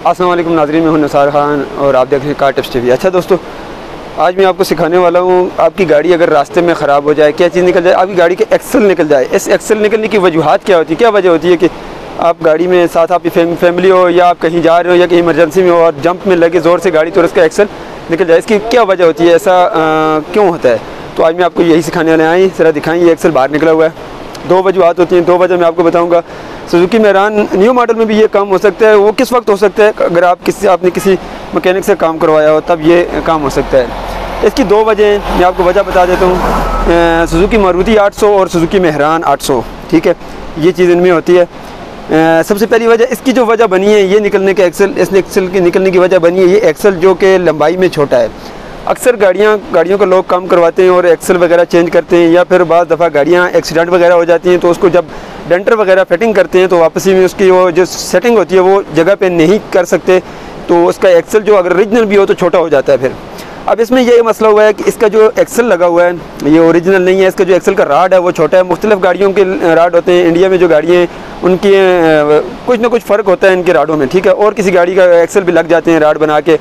अस्सलाम वालेकुम नाज़रीन, मैं हूं निसार खान और आप देख रहे हैं कार टिप्स टीवी। अच्छा दोस्तों, आज मैं आपको सिखाने वाला हूं, आपकी गाड़ी अगर रास्ते में ख़राब हो जाए, क्या चीज़ निकल जाए, आपकी गाड़ी के एक्सल निकल जाए। इस एक्सल निकलने की वजूहत क्या होती है? क्या वजह होती है कि आप गाड़ी में साथ आपकी फैमिली हो या आप कहीं जा रहे हो या कहीं इमरजेंसी में हो और जंप में लगे ज़ोर से गाड़ी तो उसका एक्सल निकल जाए। इसकी क्या वजह होती है, ऐसा क्यों होता है? तो आज मैं आपको यही सिखाने वाले आए। ज़रा दिखाएँ, ये एक्सल बाहर निकला हुआ है। दो वजूहत होती हैं, दो वजह मैं आपको बताऊंगा। सुजुकी मेहरान न्यू मॉडल में भी ये काम हो सकता है। वो किस वक्त हो सकता है? अगर आपने किसी मैकेनिक से काम करवाया हो तब ये काम हो सकता है। इसकी दो वजह मैं आपको वजह बता देता हूँ। सुजुकी मारुति 800 और सुजुकी मेहरान 800, ठीक है, ये चीज़ इनमें होती है। सबसे पहली वजह, इसकी जो वजह बनी है ये निकलने के इस एक्सल की निकलने की वजह बनी है ये एक्सल जो कि लंबाई में छोटा है। अक्सर गाड़ियों को लोग काम करवाते हैं और एक्सल वगैरह चेंज करते हैं, या फिर बाद दफ़ा गाड़ियाँ एक्सीडेंट वगैरह हो जाती हैं तो उसको जब डेंटर वगैरह फिटिंग करते हैं तो वापसी में उसकी वो जो सेटिंग होती है वो जगह पे नहीं कर सकते, तो उसका एक्सल जो अगर ओरिजिनल भी हो तो छोटा हो जाता है फिर। अब इसमें ये मसला हुआ है कि इसका जो एक्सल लगा हुआ है ये ओरिजिनल नहीं है। इसका जो एक्सल का राड है वो छोटा है। मुख्तलिफ़ गाड़ियों के राड होते हैं, इंडिया में जो गाड़ियाँ हैं उनकी कुछ ना कुछ फ़र्क होता है इनके राडों में, ठीक है। और किसी गाड़ी का एक्सल भी लग जाते हैं, राड बना के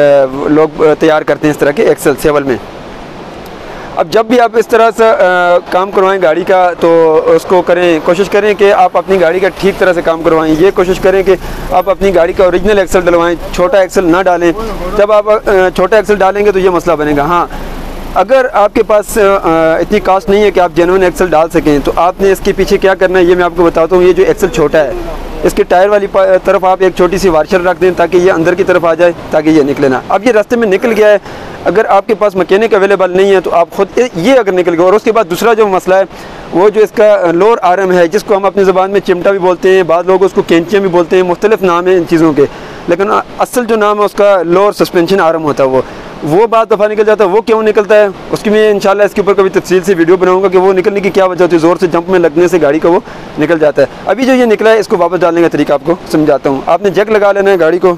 लोग तैयार करते हैं इस तरह के एक्सल सेवल में। अब जब भी आप इस तरह से काम करवाएं गाड़ी का तो उसको कोशिश करें कि आप अपनी गाड़ी का ठीक तरह से काम करवाएं। ये कोशिश करें कि आप अपनी गाड़ी का ओरिजिनल एक्सल डलवाएं, छोटा एक्सल ना डालें। जब आप छोटा एक्सल डालेंगे तो ये मसला बनेगा। हाँ, अगर आपके पास इतनी कास्ट नहीं है कि आप जेन्युइन एक्सल डाल सकें तो आपने इसके पीछे क्या करना है ये मैं आपको बताता हूँ। ये जो एक्सल छोटा है इसके टायर वाली तरफ आप एक छोटी सी वार्शर रख दें ताकि ये अंदर की तरफ आ जाए, ताकि ये निकले ना। अब ये रास्ते में निकल गया है, अगर आपके पास मैकेनिक अवेलेबल नहीं है तो आप खुद ये अगर निकल गया। और उसके बाद दूसरा जो मसला है वो जो इसका लोअर आर्म है, जिसको हम अपनी ज़बान में चिमटा भी बोलते हैं, बाद लोग उसको कैंचियाँ भी बोलते हैं, मुख्तलिफ नाम है इन चीज़ों के, लेकिन असल जो नाम है उसका लोअर सस्पेंशन आर्म होता है। वो बाद दफ़ा निकल जाता है। वो क्यों निकलता है उसकी मैं इंशाल्लाह इसके ऊपर कभी तफसील से वीडियो बनाऊंगा कि वो निकलने की क्या वजह होती है। ज़ोर से जंप में लगने से गाड़ी का वो निकल जाता है। अभी जो ये निकला है इसको वापस डालने का तरीका आपको समझाता हूँ। आपने जग लगा लेना है गाड़ी को।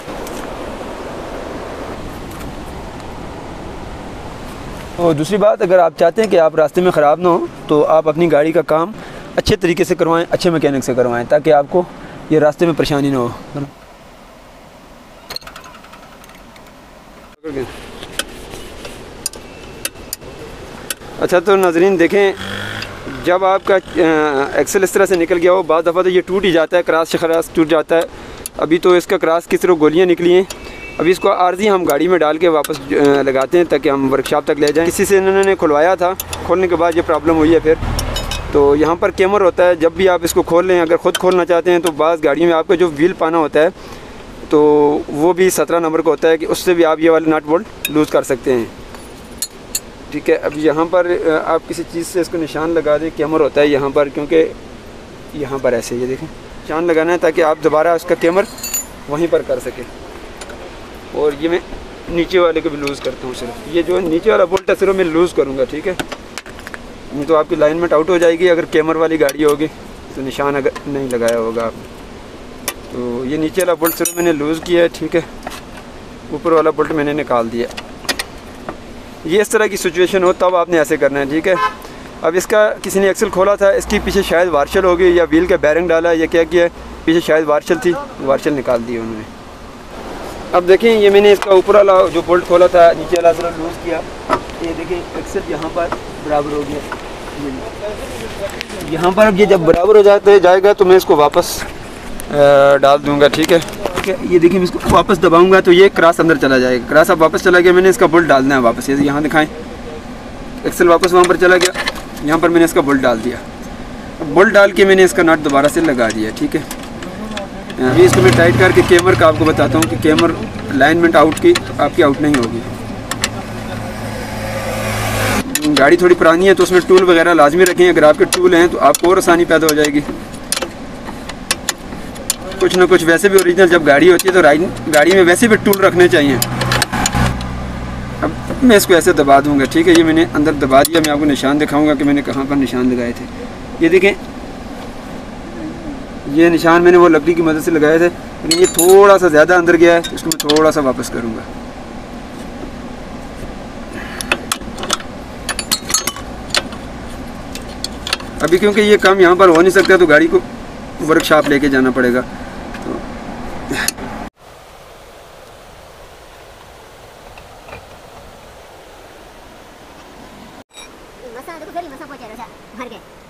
और दूसरी बात, अगर आप चाहते हैं कि आप रास्ते में ख़राब ना हो तो आप अपनी गाड़ी का काम अच्छे तरीके से करवाएँ, अच्छे मैकेनिक से करवाएँ, ताकि आपको ये रास्ते में परेशानी ना हो। अच्छा तो नाज़रीन देखें, जब आपका एक्सल इस तरह से निकल गया हो, बाद दफ़ा तो ये टूट ही जाता है, क्रॉस से क्रॉस टूट जाता है। अभी तो इसका क्रॉस की सिर्फ गोलियाँ निकली हैं। अभी इसको आर्जी हम गाड़ी में डाल के वापस लगाते हैं ताकि हम वर्कशॉप तक ले जाएं। किसी से इन्होंने खुलवाया था, खोलने के बाद ये प्रॉब्लम हुई है फिर। तो यहाँ पर कैमर होता है, जब भी आप इसको खोल लें, अगर ख़ुद खोलना चाहते हैं तो बाज़ गाड़ियों में आपका जो व्हील पाना होता है तो वो भी 17 नंबर का होता है कि उससे भी आप ये वाले नट बोल्ट लूज़ कर सकते हैं, ठीक है। अब यहाँ पर आप किसी चीज़ से इसको निशान लगा दें, कैमर होता है यहाँ पर, क्योंकि यहाँ पर ऐसे ये देखें निशान लगाना है ताकि आप दोबारा उसका कैमर वहीं पर कर सकें। और ये मैं नीचे वाले को भी लूज़ करता हूँ, सिर्फ ये जो नीचे वाला बोल्ट है सिर्फ मैं लूज़ करूँगा, ठीक है। नहीं तो आपकी लाइनमेंट आउट हो जाएगी अगर कैमर वाली गाड़ी होगी तो निशान अगर नहीं लगाया होगा आपने। तो ये नीचे वाला बोल्ट सिर्फ मैंने लूज़ किया है, ठीक है। ऊपर वाला बोल्ट मैंने निकाल दिया। ये इस तरह की सिचुएशन हो तब आपने ऐसे करना है, ठीक है। अब इसका किसी ने एक्सल खोला था, इसके पीछे शायद वार्शल होगी या व्हील का बैरिंग डाला या क्या किया, पीछे शायद वार्शल थी, वार्शल निकाल दी उन्होंने। अब देखें ये मैंने इसका ऊपर वाला जो बोल्ट खोला था नीचे वाला ज़रा लूज़ किया, ये देखें एक्सल यहाँ पर बराबर हो गया। यहाँ पर अब ये जब बराबर हो जाएगा तो मैं इसको वापस डाल दूँगा, ठीक है। ये देखिए मैं इसको वापस दबाऊंगा तो ये क्रॉस अंदर चला जाएगा। क्रॉस अब वापस चला गया, मैंने इसका बोल्ट डालना है वापस। ये यहाँ दिखाएं, एक्सल वापस वहाँ पर चला गया, यहाँ पर मैंने इसका बोल्ट डाल दिया। अब बोल्ट डाल के मैंने इसका नट दोबारा से लगा दिया, ठीक है। अभी इसको मैं टाइट करके कैमर का आपको बताता हूँ कि कैमर अलाइनमेंट आउट की आपकी आउट नहीं होगी। गाड़ी थोड़ी पुरानी है तो उसमें टूल वगैरह लाजमी रखें। अगर आपके टूल हैं तो आपको और आसानी पैदा हो जाएगी। कुछ ना कुछ वैसे भी ओरिजिनल जब गाड़ी होती है तो गाड़ी में वैसे भी टूल रखने चाहिए। अब मैं इसको ऐसे दबा दूंगा, ठीक है। ये मैंने अंदर दबा दिया। मैं आपको निशान दिखाऊंगा कि मैंने कहाँ पर निशान लगाए थे। ये देखें, ये निशान मैंने वो लकड़ी की मदद से लगाए थे, लेकिन ये थोड़ा सा ज़्यादा अंदर गया है, इसको मैं थोड़ा सा वापस करूँगा। अभी क्योंकि ये काम यहाँ पर हो नहीं सकता तो गाड़ी को वर्कशॉप लेके जाना पड़ेगा। मसा देखो फेरी मसा पहुंचे रहा भर के